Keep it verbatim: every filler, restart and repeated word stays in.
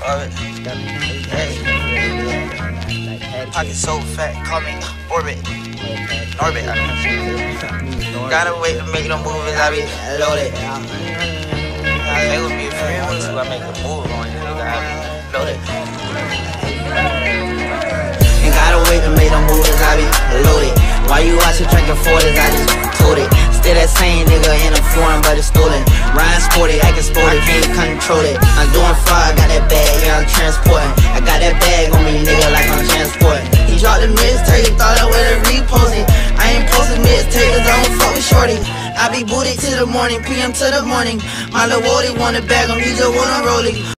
Orbit. Hey. Pocket so fat, call me Orbit. Orbit. I mean. Gotta wait to make them movies, I be loaded. I make with me a friend with you, I make a move on you, nigga, I be loaded. Ain't gotta wait to make them movies, I be loaded. While you watchin' drinking forties, I just told it. Still that same nigga in a foreign, but it's stolen. Ryan sporty, acting sporty, can't control it. I'm doing far, I got that bag, yeah, I'm transporting. I got that bag on me, nigga, like I'm transporting. He dropped the mixtape, thought I would've reposted. I ain't posting mixtapes, I don't fuck with shorty. I be booted to the morning, P M to the morning. My little Wody wanna bag him, he just wanna roll it.